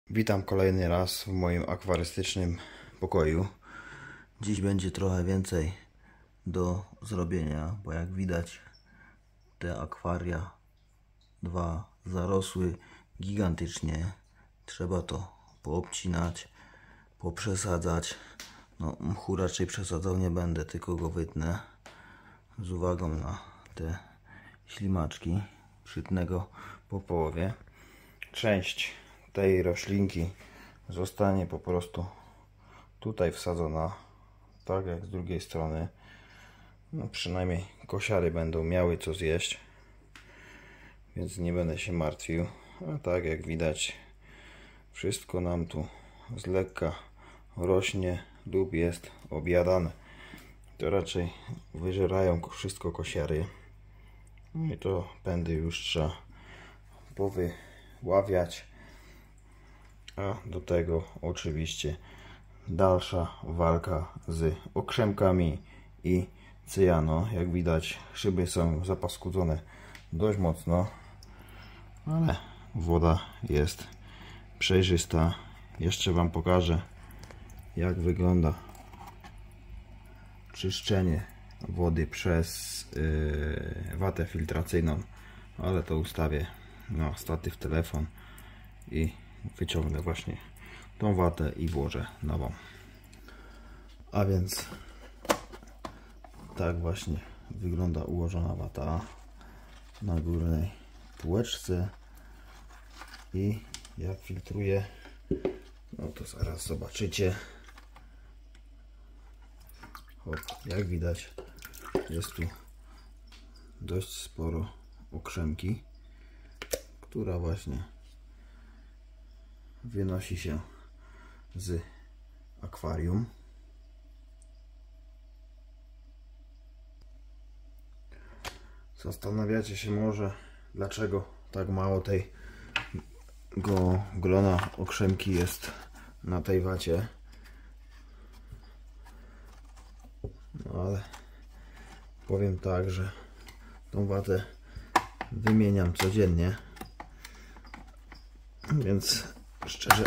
Witam kolejny raz w moim akwarystycznym pokoju. Dziś będzie trochę więcej do zrobienia, bo jak widać te akwaria dwa zarosły gigantycznie. Trzeba to poobcinać, poprzesadzać. No, mchu raczej przesadzał nie będę, tylko go wytnę z uwagą na te ślimaczki. Przytnę go po połowie. Część tej roślinki zostanie po prostu tutaj wsadzona, tak jak z drugiej strony. No, przynajmniej kosiary będą miały co zjeść, więc nie będę się martwił. A tak jak widać, wszystko nam tu z lekka rośnie lub jest objadane. To raczej wyżerają wszystko kosiary. No i to pędy już trzeba powyławiać. A do tego oczywiście dalsza walka z okrzemkami i cyjano. Jak widać, szyby są zapaskudzone dość mocno, ale woda jest przejrzysta. Jeszcze Wam pokażę, jak wygląda czyszczenie wody przez watę filtracyjną, ale to ustawię na statyw telefon i wyciągnę właśnie tą watę i włożę nową. A więc tak właśnie wygląda ułożona wata na górnej półeczce i jak filtruje, no to zaraz zobaczycie. Hop, jak widać, jest tu dość sporo okrzemki, która właśnie wynosi się z akwarium. Zastanawiacie się może, dlaczego tak mało tej grona okrzemki jest na tej wacie. No ale powiem tak, że tą watę wymieniam codziennie, więc szczerze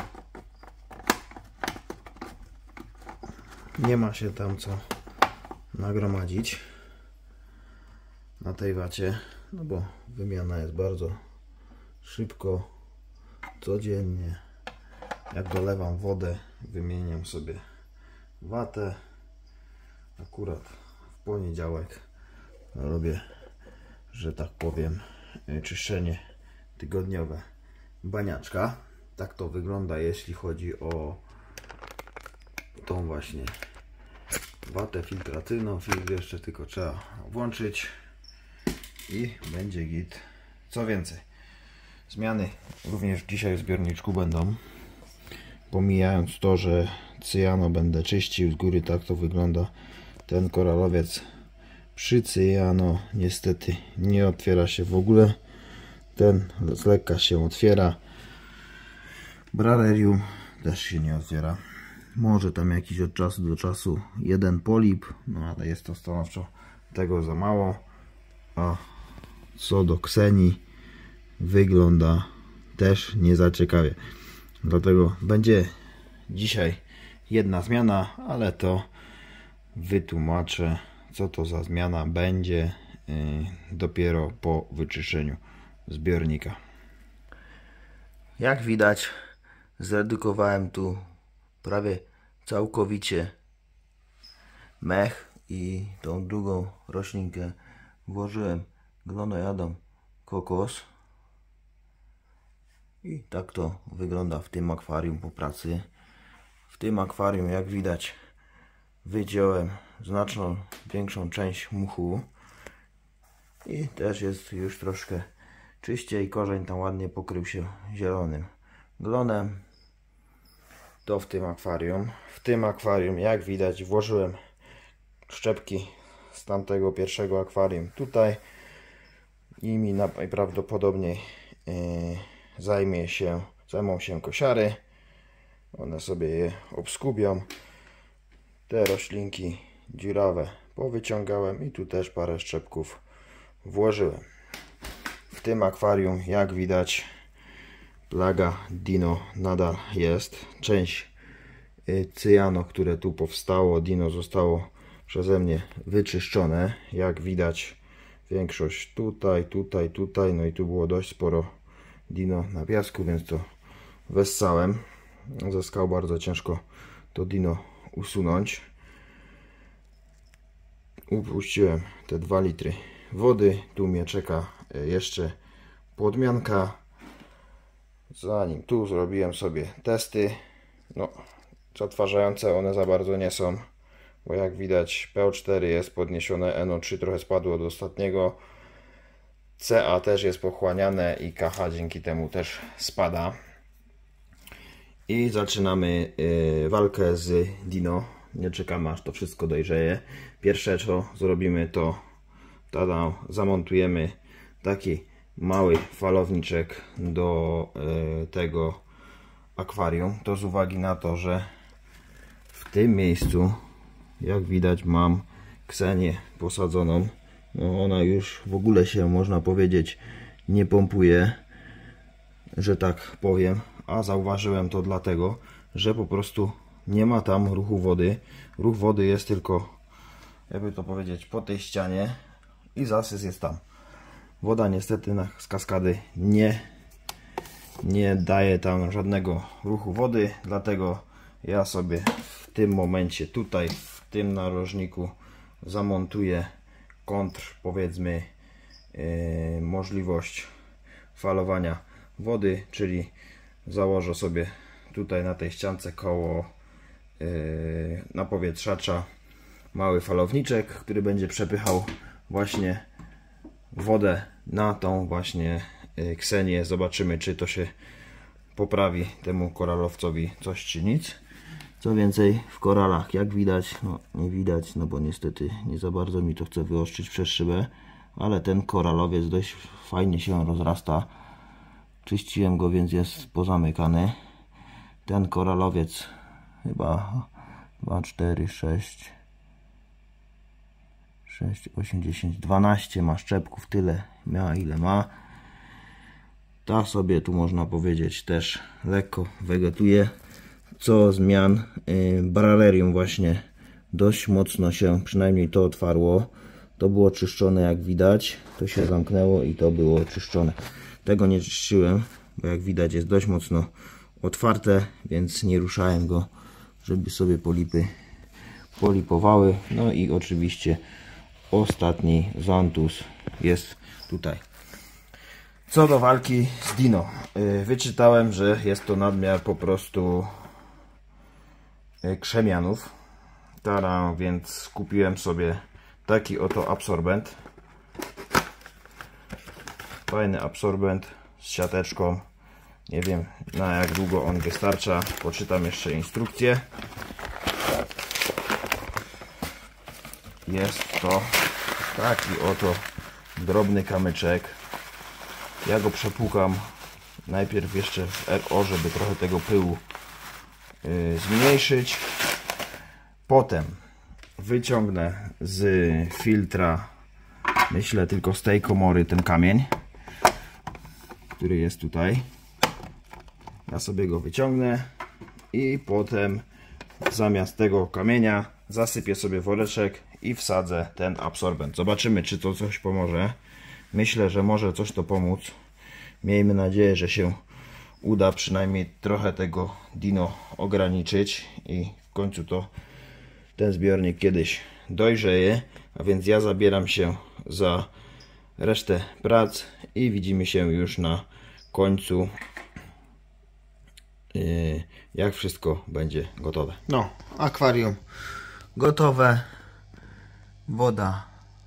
nie ma się tam co nagromadzić na tej wacie, no bo wymiana jest bardzo szybko, codziennie. Jak dolewam wodę, wymieniam sobie watę. Akurat w poniedziałek robię, że tak powiem, czyszczenie tygodniowe baniaczka. Tak to wygląda, jeśli chodzi o tą właśnie watę filtracyjną. Filtr jeszcze tylko trzeba włączyć i będzie git. Co więcej, zmiany również dzisiaj w zbiorniczku będą. Pomijając to, że cyjano będę czyścił z góry, tak to wygląda. Ten koralowiec przy cyjano niestety nie otwiera się w ogóle. Ten z lekka się otwiera. Brarerium też się nie otwiera. Może tam jakiś od czasu do czasu jeden polip, no ale jest to stanowczo tego za mało. A co do Ksenii, wygląda też nie za ciekawie. Dlatego będzie dzisiaj jedna zmiana, ale to wytłumaczę, co to za zmiana będzie dopiero po wyczyszczeniu zbiornika. Jak widać, zredukowałem tu prawie całkowicie mech i tą drugą roślinkę włożyłem glonojadą kokos. I tak to wygląda w tym akwarium po pracy. W tym akwarium, jak widać, wyciąłem znaczną większą część mchu i też jest już troszkę czyściej. Korzeń tam ładnie pokrył się zielonym glonem. To w tym akwarium. W tym akwarium, jak widać, włożyłem szczepki z tamtego pierwszego akwarium tutaj. Nimi najprawdopodobniej zajmą się kosiary. One sobie je obskubią. Te roślinki dziurawe powyciągałem i tu też parę szczepków włożyłem. W tym akwarium, jak widać, plaga dino nadal jest. Część cyjano, które tu powstało, dino zostało przeze mnie wyczyszczone. Jak widać, większość tutaj, no i tu było dość sporo dino na piasku, więc to wessałem. Ze skał bardzo ciężko to dino usunąć. Upuściłem te 2 litry wody. Tu mnie czeka jeszcze podmianka. Zanim tu zrobiłem sobie testy, no zatrważające one za bardzo nie są, bo jak widać PO4 jest podniesione, NO3 trochę spadło od ostatniego, CA też jest pochłaniane i KH dzięki temu też spada. I zaczynamy walkę z dino. Nie czekamy, aż to wszystko dojrzeje. Pierwsze co zrobimy, to zamontujemy taki mały falowniczek do tego akwarium. To z uwagi na to, że w tym miejscu, jak widać, mam ksenię posadzoną. No, ona już w ogóle się, można powiedzieć, nie pompuje, że tak powiem. A zauważyłem to dlatego, że po prostu nie ma tam ruchu wody. Ruch wody jest tylko, jakby to powiedzieć, po tej ścianie i zasys jest tam. Woda niestety z kaskady nie daje tam żadnego ruchu wody, dlatego ja sobie w tym momencie tutaj, w tym narożniku zamontuję powiedzmy możliwość falowania wody, czyli założę sobie tutaj na tej ściance koło napowietrzacza mały falowniczek, który będzie przepychał właśnie wodę na tą właśnie ksenię. Zobaczymy, czy to się poprawi temu koralowcowi coś czy nic. Co więcej, w koralach, jak widać, no nie widać, no bo niestety nie za bardzo mi to chce wyostrzyć przez szybę, ale ten koralowiec dość fajnie się rozrasta. Czyściłem go, więc jest pozamykany. Ten koralowiec chyba 2, 4, 6, 8, 10, 12 ma szczepków, tyle miała ile ma. Ta sobie tu, można powiedzieć, też lekko wegetuje. Co zmian, baralerium właśnie dość mocno się, przynajmniej to otwarło. To było czyszczone, jak widać. To się zamknęło i to było czyszczone. Tego nie czyściłem, bo jak widać jest dość mocno otwarte, więc nie ruszałem go, żeby sobie polipy polipowały. No i oczywiście ostatni zantus jest tutaj. Co do walki z dino, wyczytałem, że jest to nadmiar po prostu krzemianów, więc kupiłem sobie taki oto absorbent. Fajny absorbent z siateczką. Nie wiem, na jak długo on wystarcza. Poczytam jeszcze instrukcję. Jest to taki oto drobny kamyczek. Ja go przepłukam najpierw jeszcze w RO, żeby trochę tego pyłu zmniejszyć. Potem wyciągnę z filtra, myślę tylko z tej komory, ten kamień, który jest tutaj. Ja sobie go wyciągnę i potem zamiast tego kamienia zasypię sobie woreczek i wsadzę ten absorbent. Zobaczymy, czy to coś pomoże. Myślę, że może coś to pomóc. Miejmy nadzieję, że się uda przynajmniej trochę tego dino ograniczyć i w końcu ten zbiornik kiedyś dojrzeje. A więc ja zabieram się za resztę prac i widzimy się już na końcu, jak wszystko będzie gotowe. No, akwarium gotowe, woda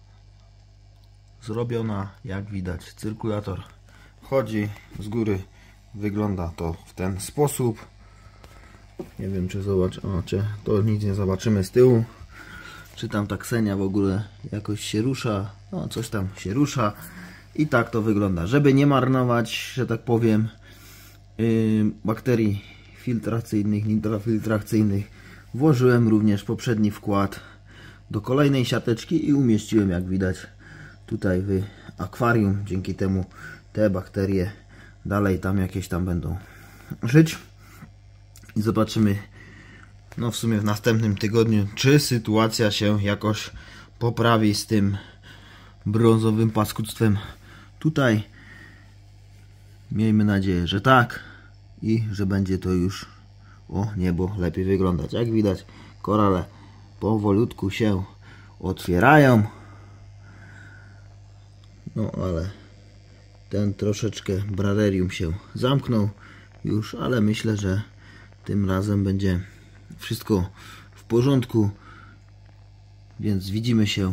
zrobiona, jak widać cyrkulator chodzi z góry, wygląda to w ten sposób. Nie wiem, czy zobaczycie, to nic nie zobaczymy z tyłu, czy tam ta ksenia w ogóle jakoś się rusza. No, coś tam się rusza i tak to wygląda. Żeby nie marnować, że tak powiem, bakterii filtracyjnych, nitrofiltracyjnych, włożyłem również poprzedni wkład do kolejnej siateczki i umieściłem, jak widać, tutaj w akwarium. Dzięki temu te bakterie dalej tam jakieś tam będą żyć. I zobaczymy, no w sumie w następnym tygodniu, czy sytuacja się jakoś poprawi z tym brązowym paskudztwem tutaj. Miejmy nadzieję, że tak i że będzie to już o niebo lepiej wyglądać. Jak widać, korale powolutku się otwierają. No ale ten troszeczkę brarerium się zamknął już, ale myślę, że tym razem będzie wszystko w porządku. Więc widzimy się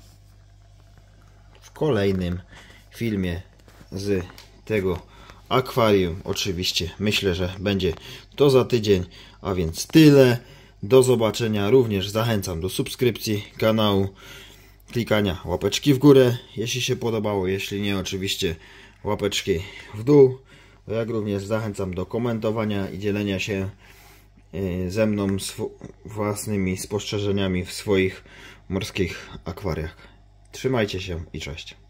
w kolejnym filmie z tego akwarium. Oczywiście myślę, że będzie to za tydzień, a więc tyle. Do zobaczenia. Również zachęcam do subskrypcji kanału, klikania łapeczki w górę, jeśli się podobało. Jeśli nie, oczywiście łapeczki w dół. Jak również zachęcam do komentowania i dzielenia się ze mną własnymi spostrzeżeniami w swoich morskich akwariach. Trzymajcie się i cześć.